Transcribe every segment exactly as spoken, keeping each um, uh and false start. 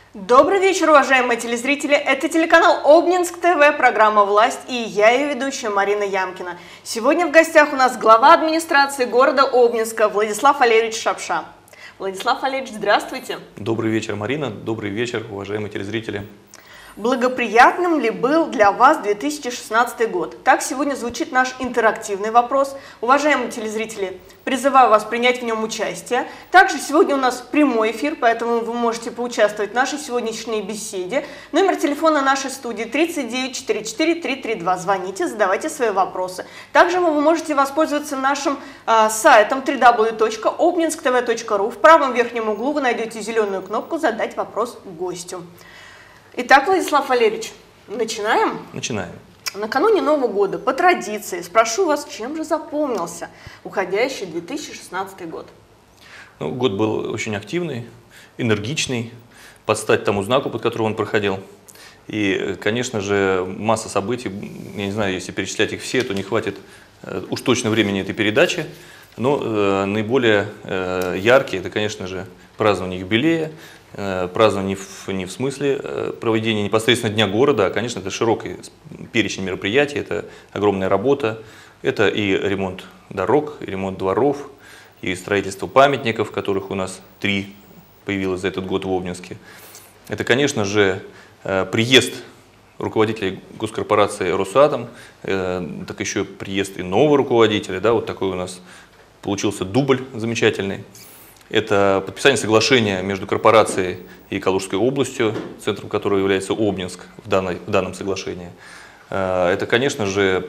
Добрый вечер, уважаемые телезрители. Это телеканал Обнинск ТВ, программа «Власть», и я ее ведущая Марина Ямкина. Сегодня в гостях у нас глава администрации города Обнинска Владислав Валерьевич Шапша. Владислав Валерьевич, здравствуйте. Добрый вечер, Марина. Добрый вечер, уважаемые телезрители. Благоприятным ли был для вас две тысячи шестнадцатый год? Так сегодня звучит наш интерактивный вопрос. Уважаемые телезрители, призываю вас принять в нем участие. Также сегодня у нас прямой эфир, поэтому вы можете поучаствовать в нашей сегодняшней беседе. Номер телефона нашей студии тридцать девять сорок четыре триста тридцать два. Звоните, задавайте свои вопросы. Также вы можете воспользоваться нашим э, сайтом дабл ю дабл ю дабл ю точка обнинск тэ вэ точка ру. В правом верхнем углу вы найдете зеленую кнопку «Задать вопрос гостю». Итак, Владислав Валерьевич, начинаем? Начинаем. Накануне Нового года, по традиции, спрошу вас, чем же запомнился уходящий две тысячи шестнадцатый год? Ну, год был очень активный, энергичный, под стать тому знаку, под которым он проходил. И, конечно же, масса событий, я не знаю, если перечислять их все, то не хватит э, уж точно времени этой передачи. Но э, наиболее э, яркие, это, конечно же, празднование юбилея, празднование не в, не в смысле проведения непосредственно Дня города, а, конечно, это широкий перечень мероприятий, это огромная работа, это и ремонт дорог, и ремонт дворов, и строительство памятников, которых у нас три появилось за этот год в Обнинске. Это, конечно же, приезд руководителей госкорпорации «Росатом», так еще приезд и нового руководителя, да, вот такой у нас получился дубль замечательный. Это подписание соглашения между корпорацией и Калужской областью, центром которого является Обнинск в, данной, в данном соглашении. Это, конечно же,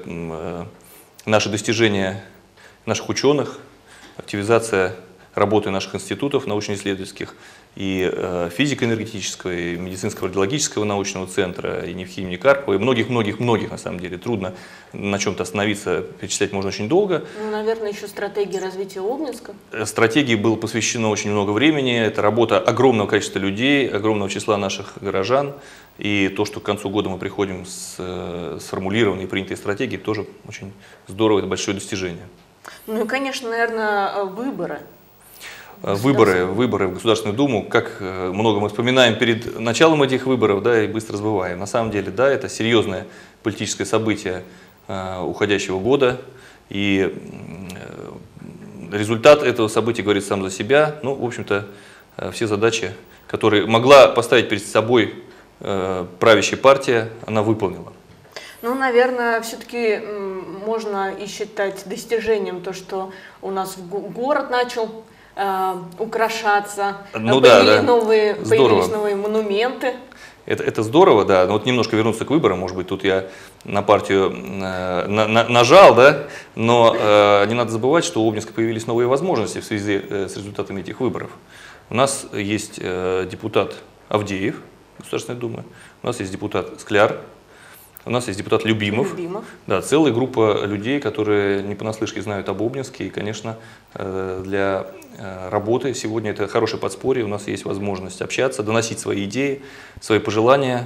наши достижения наших ученых, активизация работы наших институтов научно-исследовательских, и физико-энергетического, и медицинского радиологического научного центра, и Нефхимии Карпова, и многих-многих-многих, на самом деле. Трудно на чем-то остановиться, перечислять можно очень долго. Ну, наверное, еще стратегия развития Обнинска. Стратегии было посвящено очень много времени. Это работа огромного количества людей, огромного числа наших горожан. И то, что к концу года мы приходим с сформулированной и принятой стратегией, тоже очень здорово, это большое достижение. Ну и, конечно, наверное, выборы. Выборы, выборы в Государственную Думу, как много мы вспоминаем перед началом этих выборов, да, и быстро забываем. На самом деле, да, это серьезное политическое событие э, уходящего года, и э, результат этого события говорит сам за себя. Ну, в общем-то, э, все задачи, которые могла поставить перед собой э, правящая партия, она выполнила. Ну, наверное, все-таки можно и считать достижением то, что у нас город начал украшаться, ну, появились, да, да. Новые, появились новые монументы. Это, это здорово, да. Но вот немножко вернуться к выборам, может быть, тут я на партию э, на, на, нажал, да, но э, не надо забывать, что у Обнинска появились новые возможности в связи э, с результатами этих выборов. У нас есть э, депутат Авдеев Государственной Думы, у нас есть депутат Скляр, у нас есть депутат Любимов, Любимов. Да, целая группа людей, которые не понаслышке знают об Обнинске, и, конечно, для работы сегодня это хорошее подспорье, у нас есть возможность общаться, доносить свои идеи, свои пожелания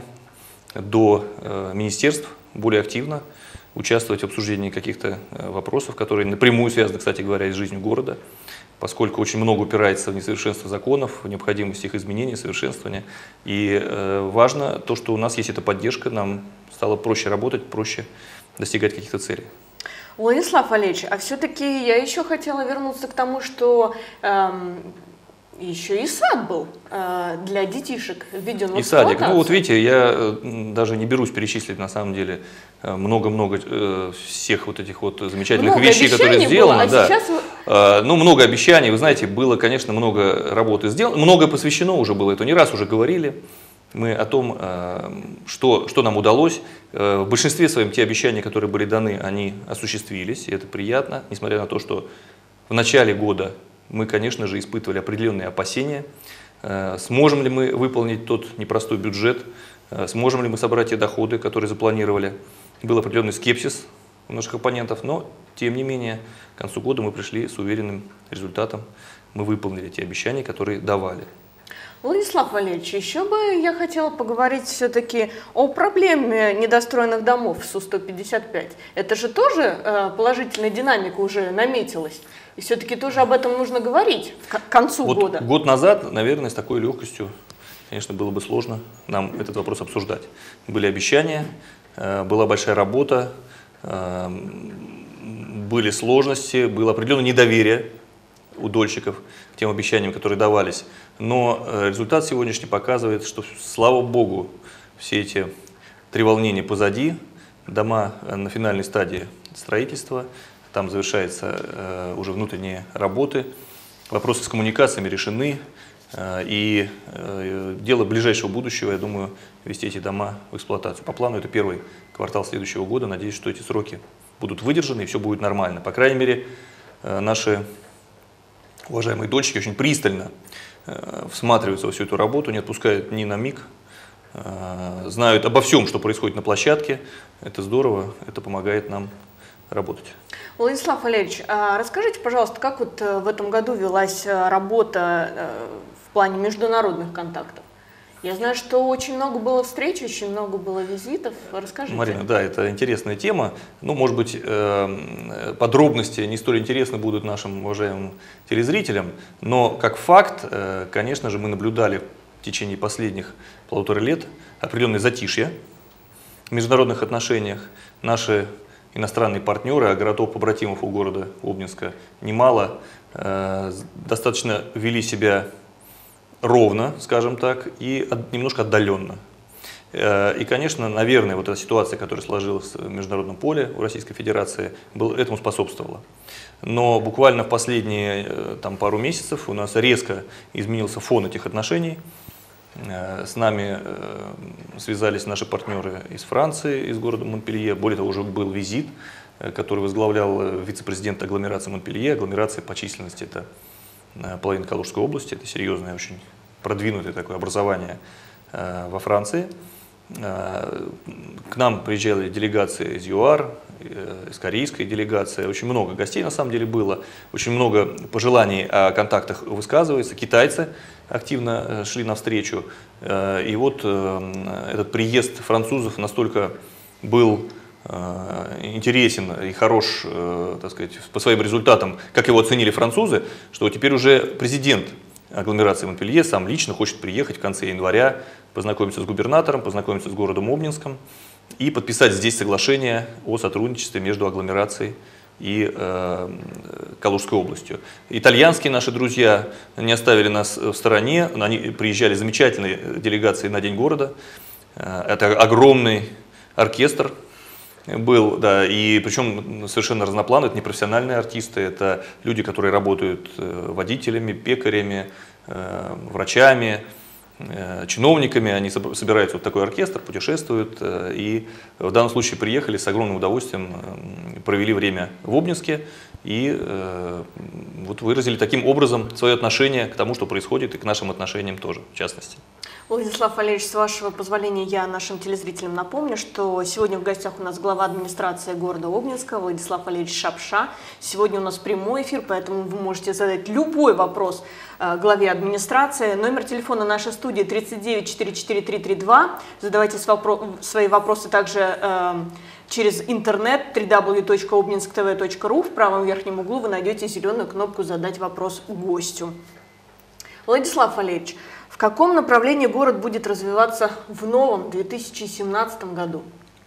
до министерств более активно, участвовать в обсуждении каких-то вопросов, которые напрямую связаны, кстати говоря, с жизнью города, поскольку очень много упирается в несовершенство законов, в необходимость их изменения, совершенствования. И э, важно то, что у нас есть эта поддержка, нам стало проще работать, проще достигать каких-то целей. Владислав Валерьевич, а все-таки я еще хотела вернуться к тому, что эм, еще и сад был э, для детишек введен в эксплуатацию. И садик. Ну вот видите, я даже не берусь перечислить на самом деле много-много э, всех вот этих вот замечательных много вещей, которые сделаны. Было, а да. сейчас... э, ну много обещаний, вы знаете, было, конечно, много работы сделано, многое посвящено уже было, это не раз уже говорили. Мы о том, что, что нам удалось. В большинстве своем те обещания, которые были даны, они осуществились, и это приятно, несмотря на то, что в начале года мы, конечно же, испытывали определенные опасения. Сможем ли мы выполнить тот непростой бюджет, сможем ли мы собрать те доходы, которые запланировали. Был определенный скепсис у наших оппонентов, но, тем не менее, к концу года мы пришли с уверенным результатом. Мы выполнили те обещания, которые давали. Владислав Валерьевич, еще бы я хотела поговорить все-таки о проблеме недостроенных домов в Су сто пятьдесят пять. Это же тоже э, положительная динамика уже наметилась. И все-таки тоже об этом нужно говорить к концу вот года. Год назад, наверное, с такой легкостью конечно, было бы сложно нам этот вопрос обсуждать. Были обещания, была большая работа, были сложности, было определенное недоверие у дольщиков к тем обещаниям, которые давались. Но результат сегодняшний показывает, что, слава богу, все эти треволнения позади, дома на финальной стадии строительства, там завершаются уже внутренние работы, вопросы с коммуникациями решены, и дело ближайшего будущего, я думаю, ввести эти дома в эксплуатацию. По плану это первый квартал следующего года, надеюсь, что эти сроки будут выдержаны и все будет нормально. По крайней мере, наши уважаемые дольщики очень пристально всматриваются во всю эту работу, не отпускают ни на миг, знают обо всем, что происходит на площадке. Это здорово, это помогает нам работать. Владислав Валерьевич, расскажите, пожалуйста, как вот в этом году велась работа в плане международных контактов? Я знаю, что очень много было встреч, очень много было визитов. Расскажите. Марина, да, это интересная тема. Ну, может быть, подробности не столь интересны будут нашим уважаемым телезрителям, но как факт, конечно же, мы наблюдали в течение последних полутора лет определенное затишье в международных отношениях. Наши иностранные партнеры, а городов-побратимов у города Обнинска немало, достаточно вели себя ровно, скажем так, и немножко отдаленно. И, конечно, наверное, вот эта ситуация, которая сложилась в международном поле у Российской Федерации, этому способствовала. Но буквально в последние там, пару месяцев у нас резко изменился фон этих отношений. С нами связались наши партнеры из Франции, из города Монпелье. Более того, уже был визит, который возглавлял вице-президент агломерации Монпелье. Агломерация по численности – это половина Калужской области, это серьезное, очень продвинутое такое образование э, во Франции. Э, к нам приезжали делегации из ЮАР, э, из корейской делегации, очень много гостей на самом деле было, очень много пожеланий о контактах высказывается, китайцы активно э, шли навстречу. Э, и вот э, этот приезд французов настолько был интересен и хорош, так сказать, по своим результатам, как его оценили французы, что теперь уже президент агломерации Монпелье сам лично хочет приехать в конце января, познакомиться с губернатором, познакомиться с городом Обнинском и подписать здесь соглашение о сотрудничестве между агломерацией и э, Калужской областью. Итальянские наши друзья не оставили нас в стороне, они приезжали замечательные делегации на День города, это огромный оркестр был, да, и причем совершенно разноплановые, это не профессиональные артисты, это люди, которые работают водителями, пекарями, врачами, чиновниками, они собираются вот такой оркестр, путешествуют, и в данном случае приехали с огромным удовольствием, провели время в Обнинске и вот выразили таким образом свое отношение к тому, что происходит, и к нашим отношениям тоже, в частности. Владислав Валерьевич, с вашего позволения я нашим телезрителям напомню, что сегодня в гостях у нас глава администрации города Обнинска Владислав Валерьевич Шапша. Сегодня у нас прямой эфир, поэтому вы можете задать любой вопрос э, главе администрации. Номер телефона нашей студии тридцать девять сорок четыре три тридцать два. Задавайте свои вопросы также э, через интернет дабл ю дабл ю дабл ю точка обнинск тэ вэ точка ру. В правом верхнем углу вы найдете зеленую кнопку «Задать вопрос гостю». Владислав Валерьевич, в каком направлении город будет развиваться в новом две тысячи семнадцатом году?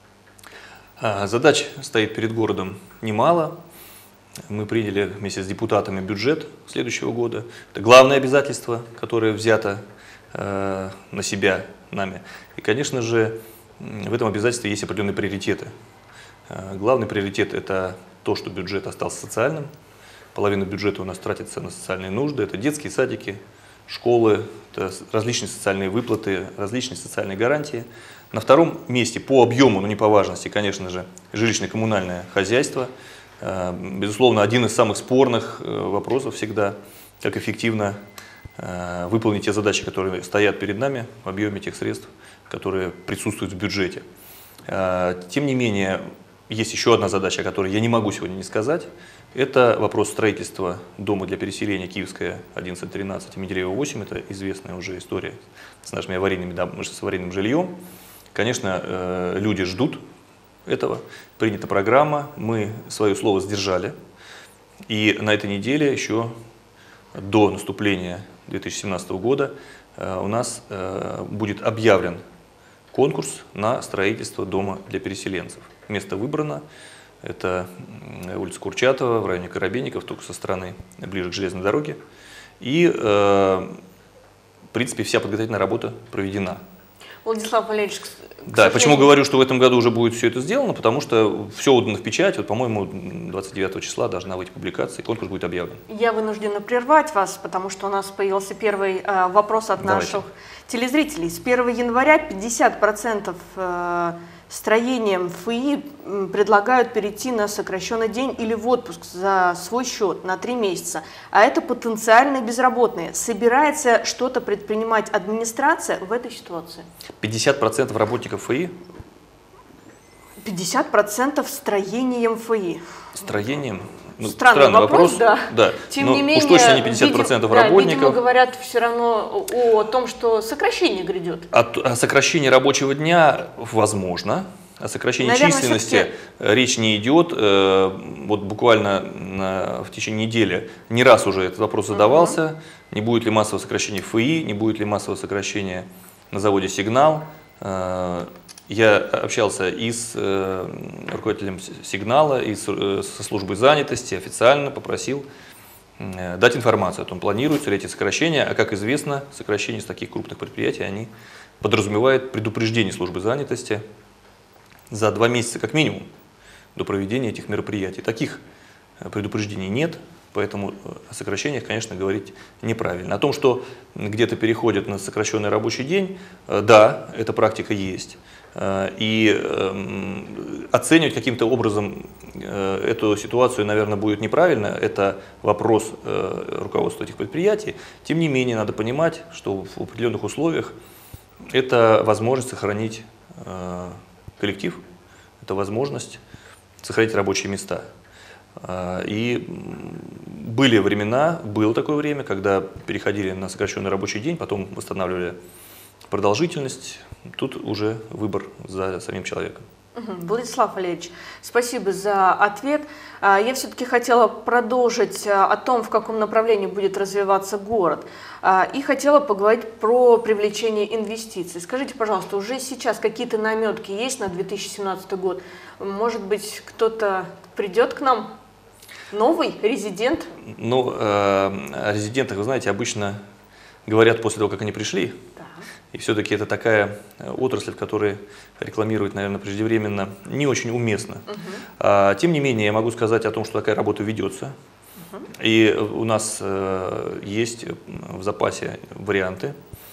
Задач стоит перед городом немало. Мы приняли вместе с депутатами бюджет следующего года. Это главное обязательство, которое взято э, на себя нами. И, конечно же, в этом обязательстве есть определенные приоритеты. Э, главный приоритет – это то, что бюджет остался социальным. Половина бюджета у нас тратится на социальные нужды. Это детские садики, школы, это различные социальные выплаты, различные социальные гарантии. На втором месте по объему, но не по важности, конечно же, жилищно-коммунальное хозяйство. Безусловно, один из самых спорных вопросов всегда, как эффективно выполнить те задачи, которые стоят перед нами в объеме тех средств, которые присутствуют в бюджете. Тем не менее, есть еще одна задача, о которой я не могу сегодня не сказать. Это вопрос строительства дома для переселения Киевская одиннадцать тринадцать и Менделеева восемь. Это известная уже история с нашими аварийными, с аварийным жильем. Конечно, люди ждут этого. Принята программа, мы свое слово сдержали. И на этой неделе, еще до наступления две тысячи семнадцатого года, у нас будет объявлен конкурс на строительство дома для переселенцев. Место выбрано. Это улица Курчатова в районе Коробейников, только со стороны, ближе к железной дороге. И, в принципе, вся подготовительная работа проведена. Владислав Валерьевич, да, почему говорю, что в этом году уже будет все это сделано, потому что все отдано в печать, вот, по-моему, двадцать девятого числа должна выйти публикация, и конкурс будет объявлен. Я вынуждена прервать вас, потому что у нас появился первый э, вопрос от Давайте. наших телезрителей. С первого января пятьдесят процентов э, строением ФИИ предлагают перейти на сокращенный день или в отпуск за свой счет на три месяца, а это потенциальные безработные. Собирается что-то предпринимать администрация в этой ситуации? пятьдесят процентов работников ФИИ? пятьдесят процентов строением ФИИ. Строением? Ну, странный, странный вопрос, вопрос, да. да. Тем Но не менее, уж точно не пятьдесят процентов видим, работников. Да, видимо, говорят все равно о том, что сокращение грядет. О, о сокращении рабочего дня возможно. О сокращении Наверное, численности речь не идет. Вот буквально на, в течение недели не раз уже этот вопрос задавался. Угу. Не будет ли массового сокращения в ФИИ, не будет ли массового сокращения на заводе «Сигнал». Я общался и с э, руководителем «Сигнала», и с, э, со службой занятости, официально попросил э, дать информацию о том, планируются ли эти сокращения. А как известно, сокращения с таких крупных предприятий, они подразумевают предупреждение службы занятости за два месяца как минимум до проведения этих мероприятий. Таких предупреждений нет, поэтому о сокращениях, конечно, говорить неправильно. О том, что где-то переходят на сокращенный рабочий день, э, да, эта практика есть. И э, оценивать каким-то образом э, эту ситуацию, наверное, будет неправильно. Это вопрос э, руководства этих предприятий. Тем не менее, надо понимать, что в определенных условиях это возможность сохранить э, коллектив, это возможность сохранить рабочие места. Э, и были времена, было такое время, когда переходили на сокращенный рабочий день, потом восстанавливали продолжительность. Тут уже выбор за самим человеком. Владислав Валерьевич, спасибо за ответ. Я все-таки хотела продолжить о том, в каком направлении будет развиваться город. И хотела поговорить про привлечение инвестиций. Скажите, пожалуйста, уже сейчас какие-то наметки есть на две тысячи семнадцатый год? Может быть, кто-то придет к нам? Новый резидент? Ну, о резидентах, вы знаете, обычно говорят после того, как они пришли. И все-таки это такая отрасль, в которой рекламировать, наверное, преждевременно не очень уместно. Uh-huh. а, тем не менее, я могу сказать о том, что такая работа ведется. Uh-huh. И у нас э, есть в запасе варианты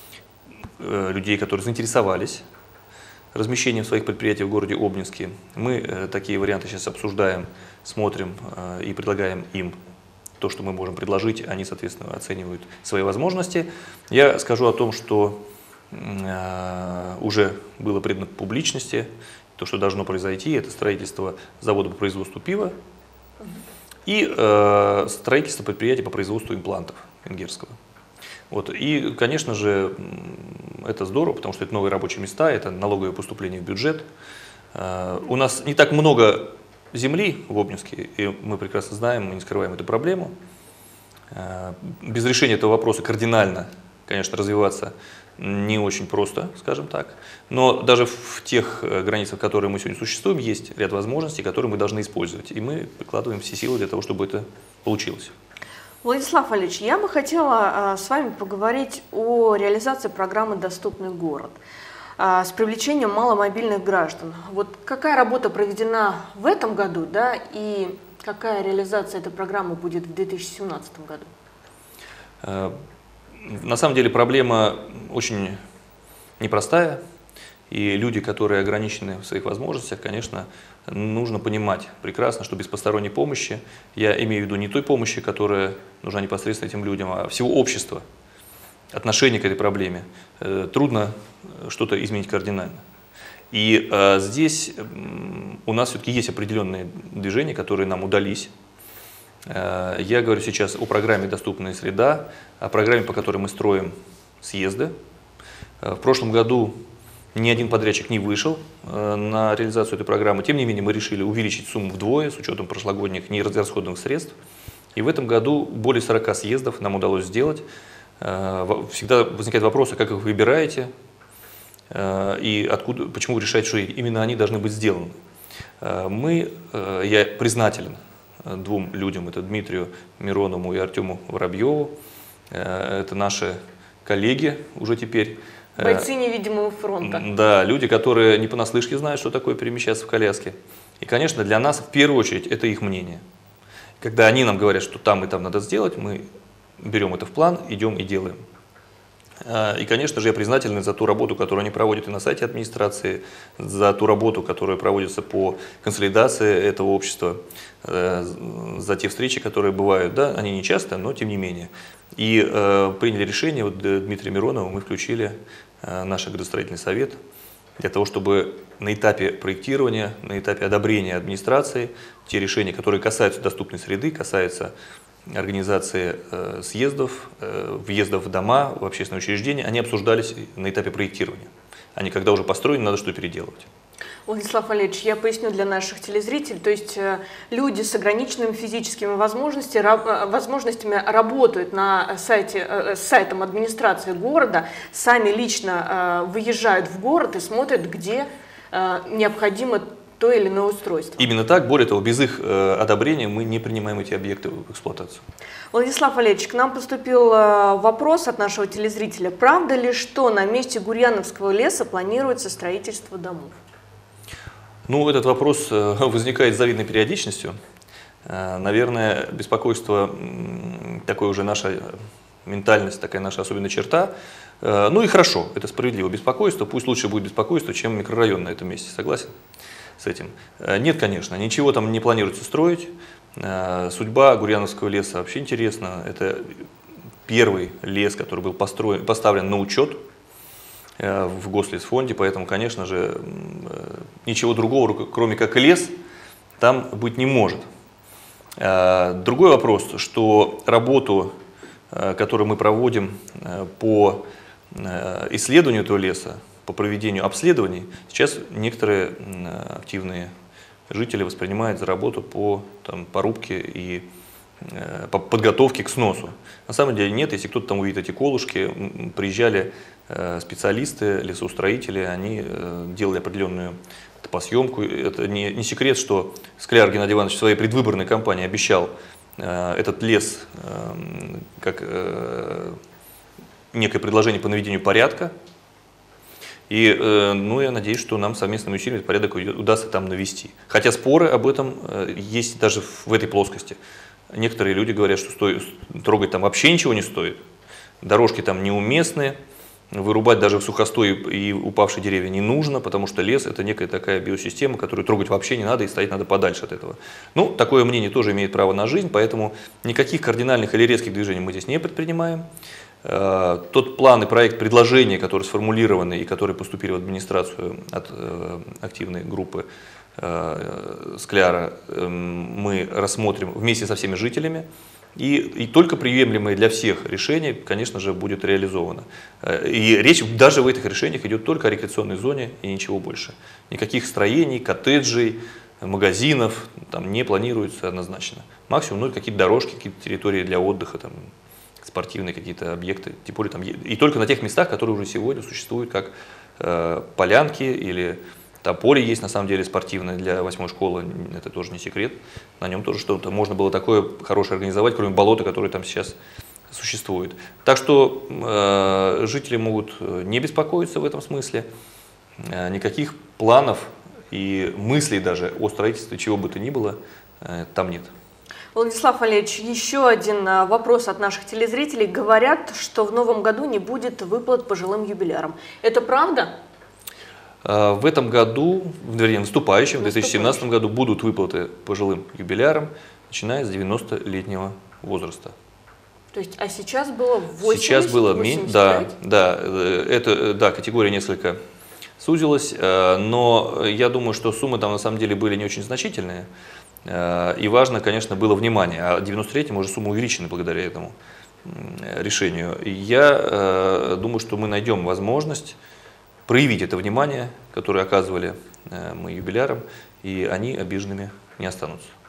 э, людей, которые заинтересовались размещением своих предприятий в городе Обнинске. Мы э, такие варианты сейчас обсуждаем, смотрим э, и предлагаем им то, что мы можем предложить. Они, соответственно, оценивают свои возможности. Я скажу о том, что уже было предано публичности, то, что должно произойти, это строительство завода по производству пива и э, строительство предприятия по производству имплантов венгерского. Вот. И, конечно же, это здорово, потому что это новые рабочие места, это налоговое поступление в бюджет. Э, у нас не так много земли в Обнинске, и мы прекрасно знаем, мы не скрываем эту проблему. Э, без решения этого вопроса кардинально, конечно, развиваться не очень просто, скажем так, но даже в тех границах, в которых мы сегодня существуем, есть ряд возможностей, которые мы должны использовать, и мы прикладываем все силы для того, чтобы это получилось. Владислав Валерьевич, я бы хотела с вами поговорить о реализации программы «Доступный город» с привлечением маломобильных граждан. Вот какая работа проведена в этом году, да, и какая реализация этой программы будет в две тысячи семнадцатом году? На самом деле проблема очень непростая, и люди, которые ограничены в своих возможностях, конечно, нужно понимать прекрасно, что без посторонней помощи, я имею в виду не той помощи, которая нужна непосредственно этим людям, а всего общества, отношение к этой проблеме, трудно что-то изменить кардинально. И э, здесь э, у нас все-таки есть определенные движения, которые нам удались. Я говорю сейчас о программе «Доступная среда», о программе, по которой мы строим съезды. В прошлом году ни один подрядчик не вышел на реализацию этой программы. Тем не менее, мы решили увеличить сумму вдвое с учетом прошлогодних неразрасходованных средств. И в этом году более сорока съездов нам удалось сделать. Всегда возникает вопрос, а как вы их выбираете и откуда, почему вы решаете, что именно они должны быть сделаны. Мы, я признателен двум людям, это Дмитрию Миронову и Артему Воробьеву. Это наши коллеги уже теперь. Бойцы невидимого фронта. Да, люди, которые не понаслышке знают, что такое перемещаться в коляске. И, конечно, для нас в первую очередь это их мнение. Когда они нам говорят, что там и там надо сделать, мы берем это в план, идем и делаем. И, конечно же, я признателен за ту работу, которую они проводят и на сайте администрации, за ту работу, которая проводится по консолидации этого общества, за те встречи, которые бывают. Да, они не часто, но тем не менее. И э, приняли решение, вот Дмитрия Миронова мы включили э, наш градостроительный совет для того, чтобы на этапе проектирования, на этапе одобрения администрации те решения, которые касаются доступной среды, касаются организации э, съездов, э, въездов в дома, в общественные учреждения, они обсуждались на этапе проектирования. А не когда уже построено, надо что переделывать. Владислав Валерьевич, я поясню для наших телезрителей, то есть люди с ограниченными физическими возможностями, возможностями работают на сайте, с сайтом администрации города, сами лично выезжают в город и смотрят, где необходимо то или иное устройство. Именно так, более того, без их одобрения мы не принимаем эти объекты в эксплуатацию. Владислав Валерьевич, к нам поступил вопрос от нашего телезрителя. Правда ли, что на месте Гурьяновского леса планируется строительство домов? Ну, этот вопрос возникает с завидной периодичностью. Наверное, беспокойство, такое уже наша ментальность, такая наша особенная черта. Ну и хорошо, это справедливо беспокойство, пусть лучше будет беспокойство, чем микрорайон на этом месте, согласен с этим? Нет, конечно, ничего там не планируется строить. Судьба Гурьяновского леса вообще интересна. Это первый лес, который был построен, поставлен на учет в Гослесфонде, поэтому, конечно же, ничего другого, кроме как лес, там быть не может. Другой вопрос, что работу, которую мы проводим по исследованию этого леса, по проведению обследований, сейчас некоторые активные жители воспринимают за работу по там, порубке и по подготовке к сносу. На самом деле нет, если кто-то там увидит эти колышки, приезжали специалисты, лесоустроители, они делали определенную топосъемку. Это не, не секрет, что Скляр Геннадий Иванович в своей предвыборной кампании обещал этот лес как некое предложение по наведению порядка. И ну, я надеюсь, что нам совместными усилиями этот порядок удастся там навести. Хотя споры об этом есть даже в этой плоскости. Некоторые люди говорят, что стоит, трогать там вообще ничего не стоит. Дорожки там неуместные, вырубать даже в сухостой и упавшие деревья не нужно, потому что лес – это некая такая биосистема, которую трогать вообще не надо и стоять надо подальше от этого. Ну, такое мнение тоже имеет право на жизнь, поэтому никаких кардинальных или резких движений мы здесь не предпринимаем. Тот план и проект предложения, которые сформулированы и которые поступили в администрацию от активной группы Скляра, мы рассмотрим вместе со всеми жителями, и, и только приемлемые для всех решения, конечно же, будет реализовано. И речь даже в этих решениях идет только о рекреационной зоне и ничего больше. Никаких строений, коттеджей, магазинов там не планируется однозначно. Максимум ну, какие-то дорожки, какие-то территории для отдыха, там, спортивные какие-то объекты, тем более там, и только на тех местах, которые уже сегодня существуют, как э, полянки или там поле есть, на самом деле, спортивное для восьмой школы, это тоже не секрет. На нем тоже что-то можно было такое хорошее организовать, кроме болота, которое там сейчас существует. Так что э, жители могут не беспокоиться в этом смысле. Э, никаких планов и мыслей даже о строительстве чего бы то ни было э, там нет. Владислав Валерьевич, еще один вопрос от наших телезрителей. Говорят, что в новом году не будет выплат пожилым юбилярам. Это правда? В этом году, вернее, в наступающем, в две тысячи семнадцатом году будут выплаты пожилым юбилярам, начиная с девяностолетнего возраста. То есть, а сейчас было восемьдесят? Сейчас было меньше, да, да, это, да, категория несколько сузилась, но я думаю, что суммы там на самом деле были не очень значительные. И важно, конечно, было внимание. А девяностолетним уже сумма увеличена благодаря этому решению. И я думаю, что мы найдем возможность проявить это внимание, которое оказывали мы юбилярам, и они обиженными не останутся.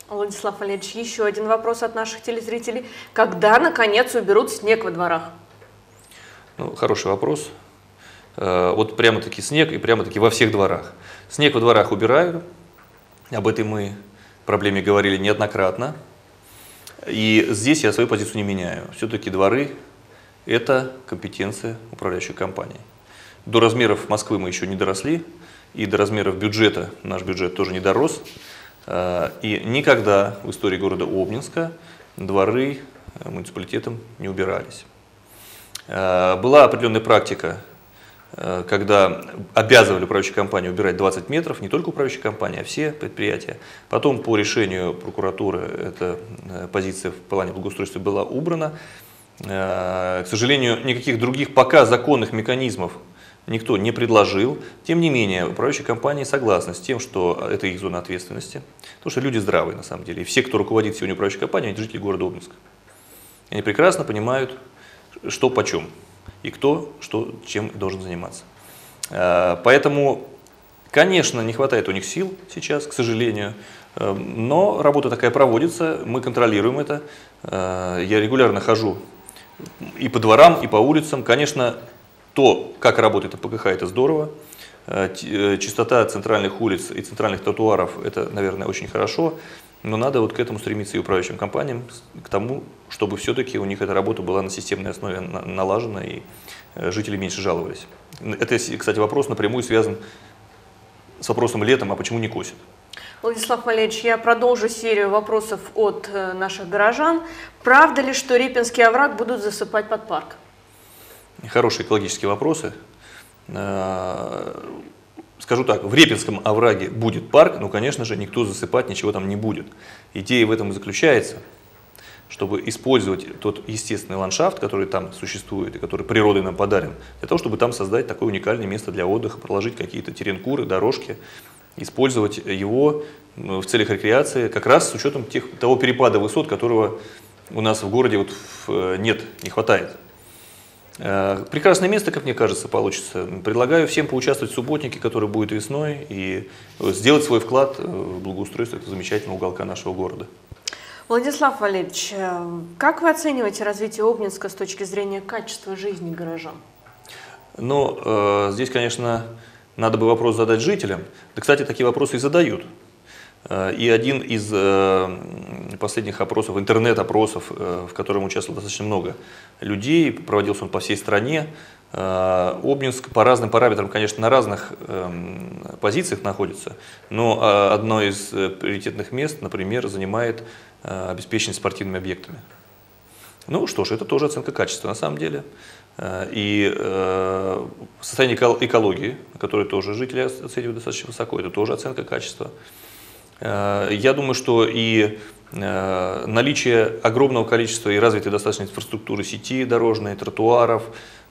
Владислав Валерьевич, еще один вопрос от наших телезрителей. Когда, наконец, уберут снег во дворах? Ну, хороший вопрос. Вот прямо-таки снег и прямо-таки во всех дворах. Снег во дворах убирают. Об этой мы проблеме говорили неоднократно. И здесь я свою позицию не меняю. Все-таки дворы – это компетенция управляющей компании. До размеров Москвы мы еще не доросли, и до размеров бюджета наш бюджет тоже не дорос. И никогда в истории города Обнинска дворы муниципалитетом не убирались. Была определенная практика, когда обязывали управляющую компанию убирать двадцать метров, не только управляющая компания, а все предприятия. Потом по решению прокуратуры эта позиция в плане благоустройства была убрана. К сожалению, никаких других пока законных механизмов никто не предложил. Тем не менее, управляющие компании согласны с тем, что это их зона ответственности. Потому что люди здравые на самом деле. И все, кто руководит сегодня управляющей компанией, это жители города Обнинска. Они прекрасно понимают, что почем. И кто, что, чем должен заниматься. Поэтому, конечно, не хватает у них сил сейчас, к сожалению, но работа такая проводится, мы контролируем это. Я регулярно хожу и по дворам, и по улицам. Конечно, то, как работает АПКХ, это здорово. Чистота центральных улиц и центральных тротуаров, это, наверное, очень хорошо. Но надо вот к этому стремиться и управляющим компаниям, к тому, чтобы все-таки у них эта работа была на системной основе налажена и жители меньше жаловались. Это, кстати, вопрос напрямую связан с вопросом летом, а почему не косят? Владислав Валерьевич, я продолжу серию вопросов от наших горожан. Правда ли, что Репинский овраг будут засыпать под парк? Хорошие экологические вопросы. Скажу так, в Репинском овраге будет парк, но, конечно же, никто засыпать ничего там не будет. Идея в этом и заключается, чтобы использовать тот естественный ландшафт, который там существует и который природой нам подарен, для того, чтобы там создать такое уникальное место для отдыха, проложить какие-то теренкуры, дорожки, использовать его в целях рекреации, как раз с учетом тех, того перепада высот, которого у нас в городе вот нет, не хватает. Прекрасное место, как мне кажется, получится. Предлагаю всем поучаствовать в субботнике, который будет весной, и сделать свой вклад в благоустройство этого замечательного уголка нашего города. Владислав Валерьевич, как вы оцениваете развитие Обнинска с точки зрения качества жизни горожан? Ну, здесь, конечно, надо бы вопрос задать жителям. Да, кстати, такие вопросы и задают. И один из последних опросов, интернет-опросов, в котором участвовало достаточно много людей, проводился он по всей стране. Обнинск по разным параметрам, конечно, на разных позициях находится, но одно из приоритетных мест, например, занимает обеспечение спортивными объектами. Ну что ж, это тоже оценка качества на самом деле. И состояние экологии, которое тоже жители оценивают достаточно высоко, это тоже оценка качества. Я думаю, что и наличие огромного количества и развитой достаточно инфраструктуры сети дорожной, тротуаров,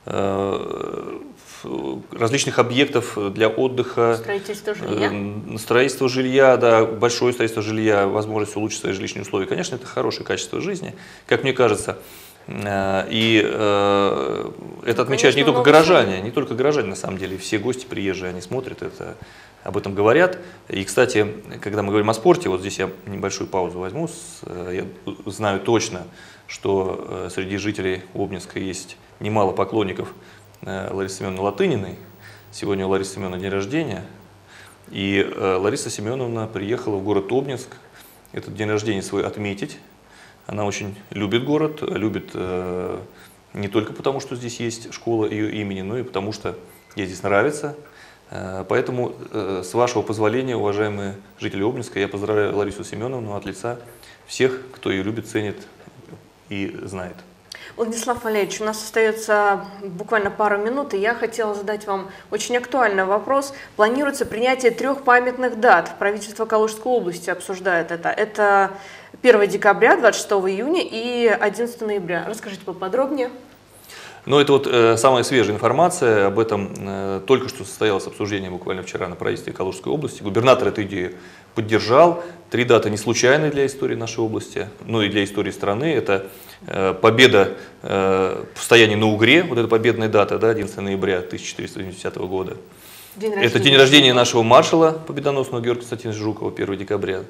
различных объектов для отдыха, строительство жилья, строительство жилья, да, большое строительство жилья, возможность улучшить свои жилищные условия. Конечно, это хорошее качество жизни, как мне кажется. И э, это отмечают не только горожане, не только горожане на самом деле, все гости приезжие, они смотрят это, об этом говорят. И, кстати, когда мы говорим о спорте, вот здесь я небольшую паузу возьму, я знаю точно, что среди жителей Обнинска есть немало поклонников Ларисы Семеновны Латыниной. Сегодня у Ларисы Семеновны день рождения, и Лариса Семеновна приехала в город Обнинск этот день рождения свой отметить. Она очень любит город, любит э, не только потому, что здесь есть школа ее имени, но и потому, что ей здесь нравится. Э, поэтому, э, с вашего позволения, уважаемые жители Обнинска, я поздравляю Ларису Семеновну от лица всех, кто ее любит, ценит и знает. Владислав Валерьевич, у нас остается буквально пару минут, и я хотела задать вам очень актуальный вопрос. Планируется принятие трех памятных дат. Правительство Калужской области обсуждает это. Это первое декабря, двадцать шестого июня и одиннадцатого ноября. Расскажите поподробнее. Ну, это вот э, самая свежая информация. Об этом э, только что состоялось обсуждение буквально вчера на правительстве Калужской области. Губернатор эту идею поддержал. Три даты не случайные для истории нашей области, но и для истории страны. Это э, победа э, в стоянии на Угре, вот эта победная дата, да, одиннадцатого ноября тысяча четыреста восьмидесятого года. День это день рождения нашего маршала победоносного Георгия Константиновича Жукова, первого декабря.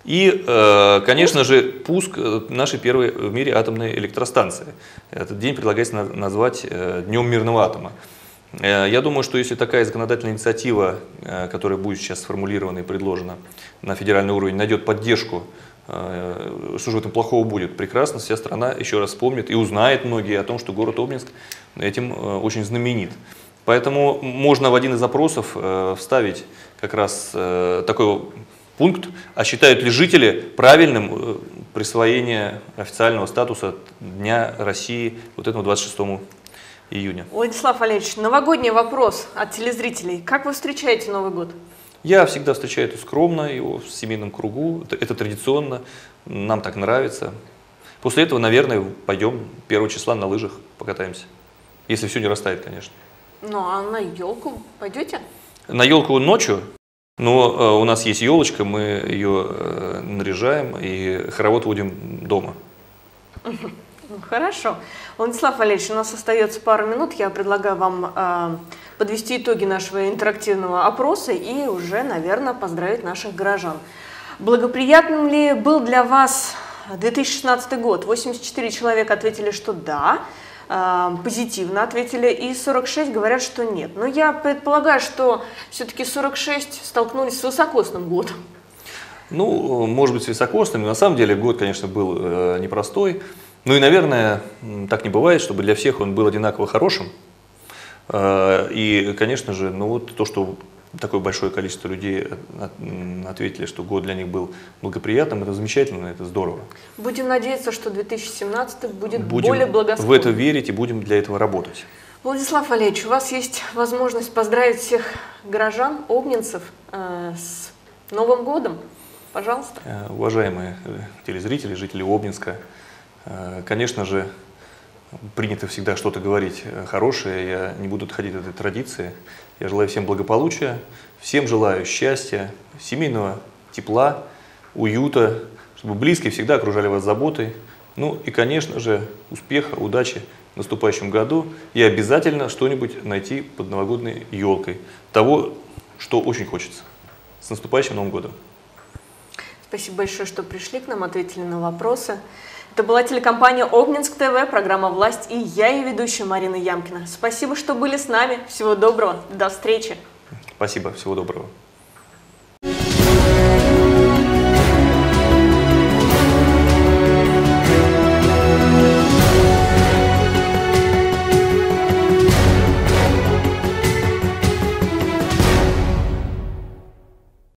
И, э, конечно же, пуск нашей первой в мире атомной электростанции. Этот день предлагается назвать Днем мирного атома. Я думаю, что если такая законодательная инициатива, которая будет сейчас сформулирована и предложена на федеральный уровень, найдет поддержку, что же в этом плохого будет? Прекрасно, вся страна еще раз вспомнит и узнает многие о том, что город Обнинск этим очень знаменит. Поэтому можно в один из запросов вставить как раз такой пункт, а считают ли жители правильным присвоение официального статуса Дня России вот этому двадцать шестому июня. Владислав Валерьевич, новогодний вопрос от телезрителей. Как вы встречаете Новый год? Я всегда встречаю это скромно, его в семейном кругу, это, это традиционно, нам так нравится. После этого, наверное, пойдем первого числа на лыжах покатаемся, если все не растает, конечно. Ну, а на елку пойдете? На елку ночью, но э, у нас есть елочка, мы ее э, наряжаем и хоровод водим дома. Хорошо. Владислав Валерьевич, у нас остается пару минут. Я предлагаю вам э, подвести итоги нашего интерактивного опроса и уже, наверное, поздравить наших горожан. Благоприятным ли был для вас две тысячи шестнадцатый год? восемьдесят четыре человека ответили, что да, э, позитивно ответили, и сорок шесть говорят, что нет. Но я предполагаю, что все-таки сорок шесть столкнулись с високосным годом. Ну, может быть, с високосным. На самом деле год, конечно, был э, непростой. Ну и, наверное, так не бывает, чтобы для всех он был одинаково хорошим. И, конечно же, ну вот то, что такое большое количество людей ответили, что год для них был благоприятным, это замечательно, это здорово. Будем надеяться, что две тысячи семнадцатый будет будем более благосклонным. В это верить и будем для этого работать. Владислав Валерьевич, у вас есть возможность поздравить всех горожан, обнинцев э, с Новым годом. Пожалуйста. Уважаемые телезрители, жители Обнинска, конечно же, принято всегда что-то говорить хорошее, я не буду отходить от этой традиции. Я желаю всем благополучия, всем желаю счастья, семейного тепла, уюта, чтобы близкие всегда окружали вас заботой. Ну и, конечно же, успеха, удачи в наступающем году и обязательно что-нибудь найти под новогодней елкой. Того, что очень хочется. С наступающим Новым годом! Спасибо большое, что пришли к нам, ответили на вопросы. Это была телекомпания Обнинск ТВ, программа «Власть» и я, ее ведущая Марина Ямкина. Спасибо, что были с нами. Всего доброго. До встречи. Спасибо. Всего доброго.